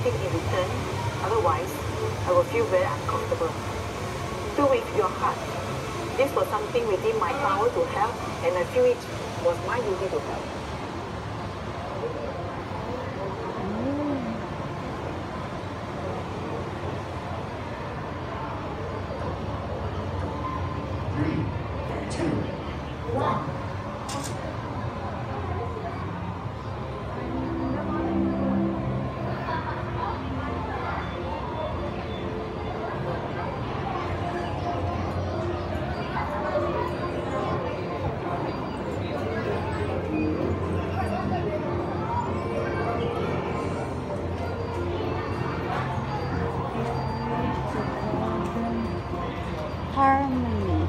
anything in return. Otherwise, I will feel very uncomfortable. Do with your heart. This was something within my power to help, and I feel it was my duty to help. Harmony.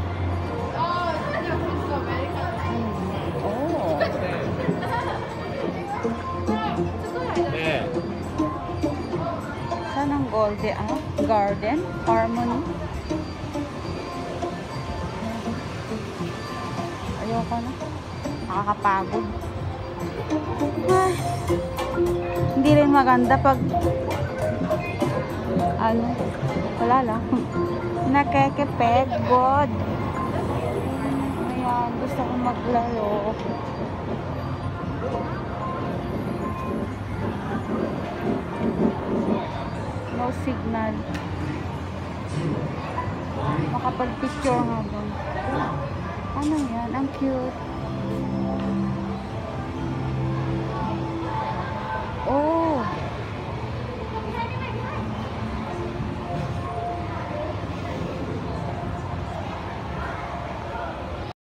Saan ang golden garden? Harmony. Ayoko na. Nakakapagod. Ay. Hindi rin maganda pag wala lang. Nakakapagod. Ayan, gusto kong maglaro. No signal. Makapag-picture nga doon. Ano yan? Ang cute.